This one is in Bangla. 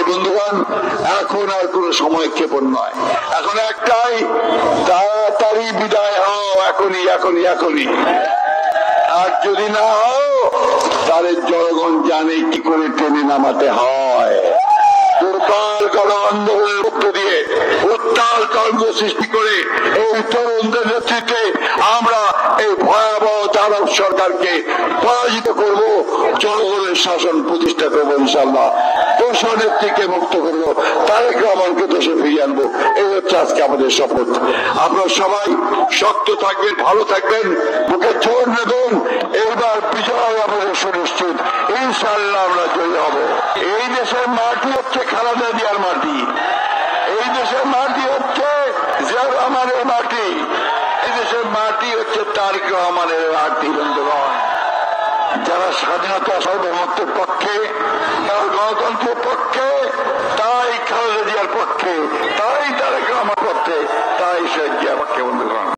বন্ধুগণ, এখন আর কোন সময় ক্ষেপণ নয়, এখন একটাই, তাড়াতাড়ি বিদায় হও, এখনই এখনই এখনই। আর যদি না হও তাহলে জনগণ জানে কি করে টেনে নামাতে হয়। দুর্বল গণ আন্দোলনের মধ্য দিয়ে উত্তাল তরঙ্গ সৃষ্টি করে এই তরুণদের নেতৃত্বে আমরা এই ভয়াবহ দানব সরকারকে পরাজিত করব, জনগণের শাসন প্রতিষ্ঠা করবো ইনশাল্লাহ, দোষর নেত্রীকে মুক্ত করবো, তারেক রহমানকে দেশে ফিরিয়ে আনবো। এই হচ্ছে আজকে আমাদের শপথ। আপনারা সবাই শক্ত থাকবেন, ভালো থাকবেন, মুখে জোর নেবেন। এইবার বিজয় আমাদের সুনিশ্চিত, ইনশাল্লাহ আমরা জয়ী হব। এই দেশের মাটি হচ্ছে খালেদা জিয়ার মাটি, এই দেশের মাটি হচ্ছে জিয়াউর রহমানের মাটি, এই দেশের মাটি হচ্ছে তারেক রহমানের মাটি। বন্ধুগণ, যারা স্বাধীনতা সার্বভৌমত্বের পক্ষে, যারা গণতন্ত্রের পক্ষে, তাই খালেদা জিয়ার পক্ষে,